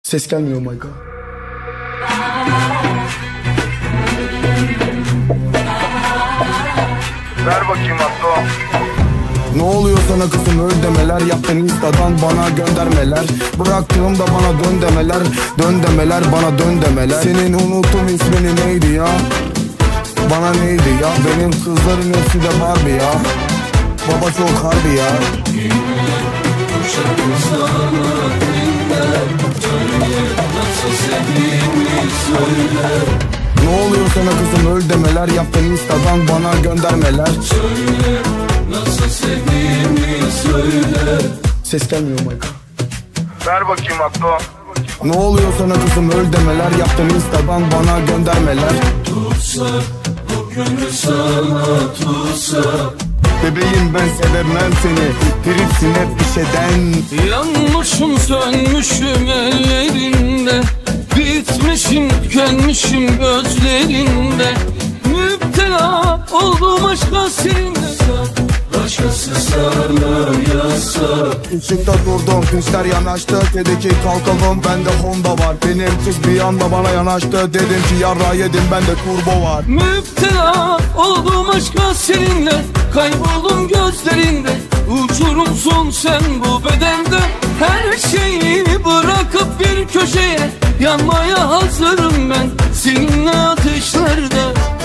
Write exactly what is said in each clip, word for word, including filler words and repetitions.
Ses gelmiyor my god. Ver bakayım Abdo. Ne oluyor sana kızım, öl demeler. Yaptın instadan bana göndermeler. Bıraktığımda bana dön demeler. Dön demeler, bana dön demeler. Senin unuttum ismini neydi ya? Bana neydi ya? Benim kızların hepsi de Barbie ya. Baba çok harbi ya. Ne oluyor sana kızım, öl demeler. Yaptın instadan bana göndermeler. Söyle nasıl sevdiğimi söyle. Ses gelmiyor my god. Ver bakayım Abdo. Ne oluyor sana kızım, öl demeler. Yaptın instadan bana göndermeler. Tutsa o gönül sana tutsa. Bebeğim ben sevemem seni, tripsin hep bir şeyden. Yanmışım sönmüşüm ellerinde, bitmişim tükenmişim gözlerinde. Müptela oldum aşka seninle. Başkası sarla yasa. Işıkta durdum, pinçler yanaştı. Dedi ki kalkalım, bende Honda var. Benim kız bir anda bana yanaştı. Dedim ki yarra yedim, bende turbo var. Müptela oldum aşka seninle, kayboldum gözlerinde. Uçurumsun sen bu bedende. Her şeyi bırakıp bir köşeye, yanmaya hazırım ben seninle ateşlerde.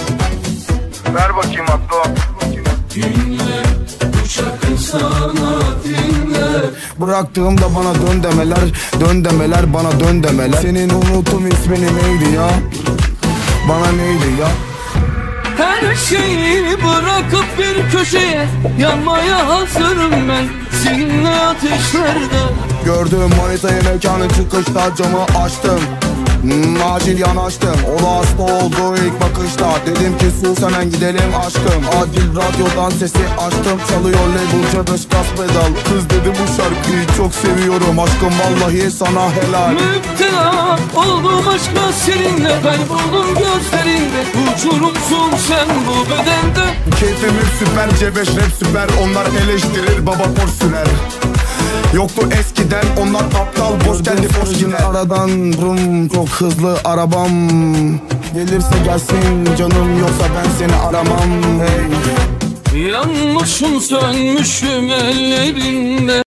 Ver bakayım Abdo. Dinle bu şarkı sana dinle. Bıraktığımda bana dön demeler. Dön demeler, bana dön demeler. Senin unuttum ismini neydi ya? Bana neydi ya? Her şeyi bırakıp bir köşeye, yanmaya hazırım ben seninle ateşlerde. Gördüm manitayı mekanın çıkışta, camı açtım. Hmm, acil yanaştım. O da hasta oldu ilk bakışta. Dedim ki sus hemen gidelim aşkım. Adil radyodan sesi açtım. Çalıyor labelca dış gaz pedal. Kız dedi bu şarkıyı çok seviyorum. Aşkım vallahi sana helal. Müptela oldum aşka seninle, kayboldum gözlerinde. Uçurumsun sen bu bedende. Keyfim hep süper, cebeş rap süper. Onlar eleştirir, baba por sürer. Yoktu eskiden, onlar aptal, boş geldi boş yine. Aradan rum, çok hızlı arabam. Gelirse gelsin canım, yoksa ben seni aramam. Hey. Yanmışım sönmüşüm ellerinde.